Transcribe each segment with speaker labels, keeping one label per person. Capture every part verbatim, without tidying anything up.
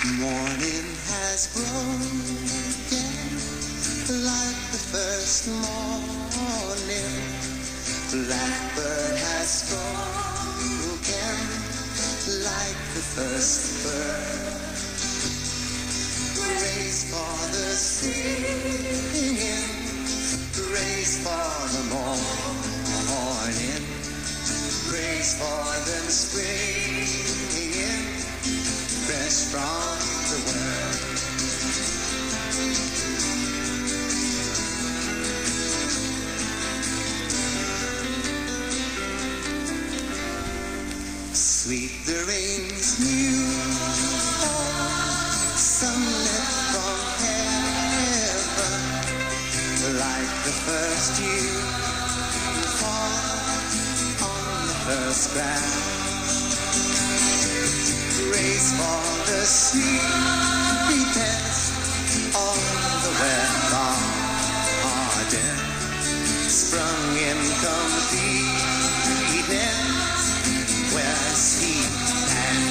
Speaker 1: Morning has broken like the first morning. Blackbird has spoken like the first bird. Praise for the singing, praise for the morning, praise for the springing, fresh from the world. Sweet the rain's new sunlit from heaven, like the first dew fall on the first ground. Praise for the sweetness of the wet garden, sprung in completeness, where sleep and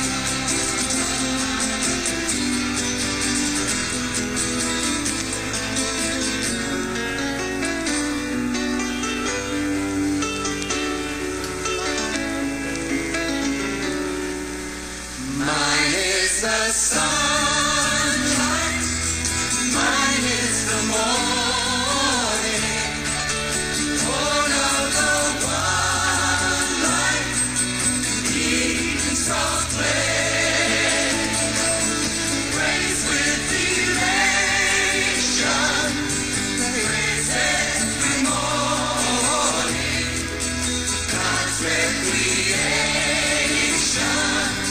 Speaker 1: mine is the sunlight, mine is the morning, born of the one light, even soft play, praise with elation, praise every morning, God's recreation.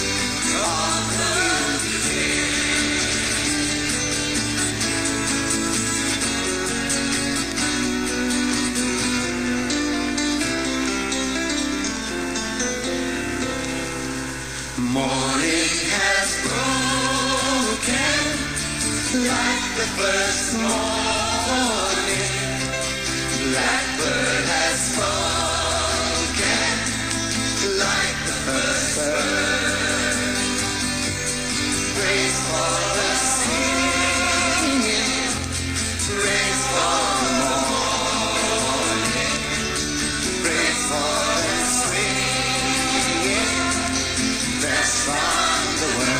Speaker 1: Morning has broken like the first morning. Blackbird has spoken like the first bird. Praise for the singing, praise for the morning, praise for the springing, fresh from the world.